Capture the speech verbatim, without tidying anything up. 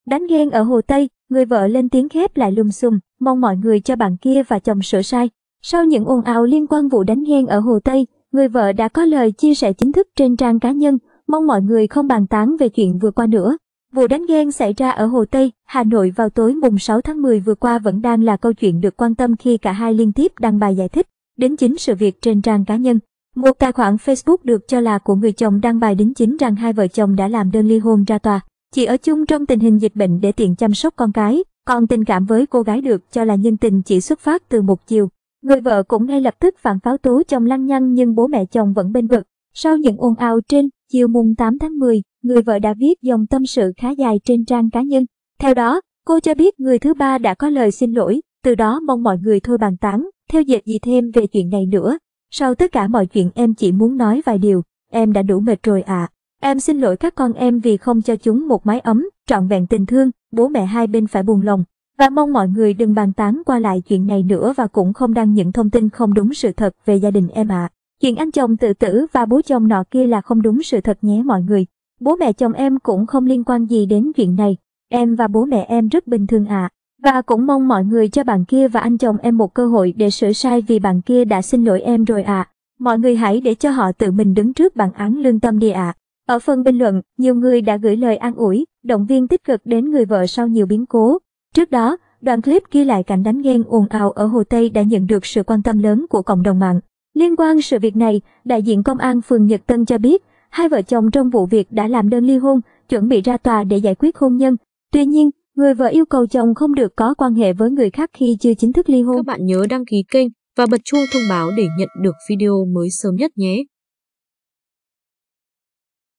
Đánh ghen ở Hồ Tây, người vợ lên tiếng khép lại lùm xùm, mong mọi người cho bạn kia và chồng sửa sai. Sau những ồn ào liên quan vụ đánh ghen ở Hồ Tây, người vợ đã có lời chia sẻ chính thức trên trang cá nhân, mong mọi người không bàn tán về chuyện vừa qua nữa. Vụ đánh ghen xảy ra ở Hồ Tây, Hà Nội vào tối mùng sáu tháng mười vừa qua vẫn đang là câu chuyện được quan tâm khi cả hai liên tiếp đăng bài giải thích đính chính sự việc trên trang cá nhân. Một tài khoản Facebook được cho là của người chồng đăng bài đính chính rằng hai vợ chồng đã làm đơn ly hôn ra tòa, chỉ ở chung trong tình hình dịch bệnh để tiện chăm sóc con cái, còn tình cảm với cô gái được cho là nhân tình chỉ xuất phát từ một chiều. Người vợ cũng ngay lập tức phản pháo tố chồng lăng nhăng nhưng bố mẹ chồng vẫn bênh vực. Sau những ồn ào trên, chiều mùng tám tháng mười, người vợ đã viết dòng tâm sự khá dài trên trang cá nhân. Theo đó, cô cho biết người thứ ba đã có lời xin lỗi, từ đó mong mọi người thôi bàn tán, theo dệt gì thêm về chuyện này nữa. Sau tất cả mọi chuyện em chỉ muốn nói vài điều, em đã đủ mệt rồi ạ. À. Em xin lỗi các con em vì không cho chúng một mái ấm, trọn vẹn tình thương, bố mẹ hai bên phải buồn lòng. Và mong mọi người đừng bàn tán qua lại chuyện này nữa và cũng không đăng những thông tin không đúng sự thật về gia đình em ạ. À. Chuyện anh chồng tự tử và bố chồng nọ kia là không đúng sự thật nhé mọi người. Bố mẹ chồng em cũng không liên quan gì đến chuyện này. Em và bố mẹ em rất bình thường ạ. À. Và cũng mong mọi người cho bạn kia và anh chồng em một cơ hội để sửa sai vì bạn kia đã xin lỗi em rồi ạ. À. Mọi người hãy để cho họ tự mình đứng trước bản án lương tâm đi ạ. À. Ở phần bình luận, nhiều người đã gửi lời an ủi, động viên tích cực đến người vợ sau nhiều biến cố. Trước đó, đoạn clip ghi lại cảnh đánh ghen ồn ào ở Hồ Tây đã nhận được sự quan tâm lớn của cộng đồng mạng. Liên quan sự việc này, đại diện công an phường Nhật Tân cho biết, hai vợ chồng trong vụ việc đã làm đơn ly hôn, chuẩn bị ra tòa để giải quyết hôn nhân. Tuy nhiên, người vợ yêu cầu chồng không được có quan hệ với người khác khi chưa chính thức ly hôn. Các bạn nhớ đăng ký kênh và bật chuông thông báo để nhận được video mới sớm nhất nhé.